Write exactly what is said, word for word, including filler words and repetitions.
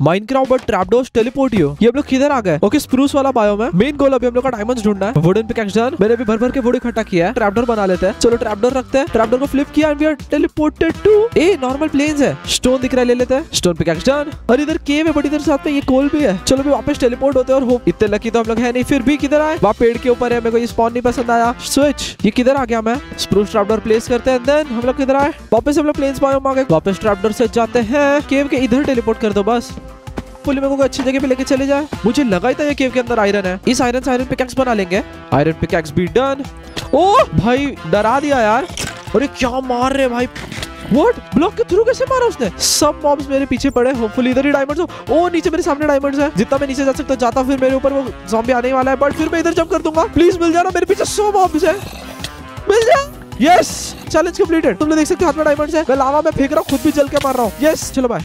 Minecraft but trapdoors teleport you. ये हम लोग किधर आ गए? ओके स्प्रूस वाला बायोम है। मेन गोल अभी हम लोग का डायमंड्स ढूंढना है। Wooden pickaxe done. मैंने भी भर भर के वुड इकट्ठा किया है। ट्रैपडोर बना लेते हैं। चलो ट्रैपडोर रखते हैं। ट्रैपडोर को फ्लिप किया and we are teleported to a normal plains है। स्टोन दिख रहा है, ले लेते हैं। Stone pickaxe done. और इधर केव है बट इधर साथ में ये कोल भी है। चलो भी वापस टेलीपोर्ट होते हैं और होप इतने लकी तो हम लोग है नहीं, फिर भी किधर आए? वहाँ पेड़ के ऊपर है। मेरे को ये स्पॉन नहीं पसंद आया। स्विच, ये किधर आ गया? मैं स्प्रूस ट्रैपडोर प्लेस करते हैं देन हम लोग किधर आए? वापस हम लोग प्लेन्स बायोम आ गए। वापस ट्रैपडोर से जाते हैं। केव के इधर टेलीपोर्ट कर दो बस। पुल मेरे को अच्छी जगह पे लेके चले जाए। मुझे लगा ही था ये केव के अंदर आयरन है। इस आयरन से आयरन पिकैक्स बना लेंगे। आयरन पिकैक्स भी डन। ओ भाई डरा दिया यार। अरे क्या मार रहे भाई? व्हाट? ब्लॉक के थ्रू कैसे मारा उसने? सब मॉब्स मेरे पीछे पड़े। होपफुली इधर ही डायमंड्स हो। ओ नीचे मेरे सामने डायमंड्स है। जितना मैं नीचे जा सकता जाता, फिर मेरे ऊपर वो ज़ॉम्बी आने वाला है बट फिर मैं इधर जंप कर दूंगा। प्लीज मिल जाना, मेरे पीछे सौ मॉब्स है। मिल जा। Yes, challenge completed. तुम लोग देख सकते हो हाथ में डायमंड्स है। मैं लावा में फेंक रहा हूँ, खुद भी जल के मार रहा हूँ। यस, चलो बाय।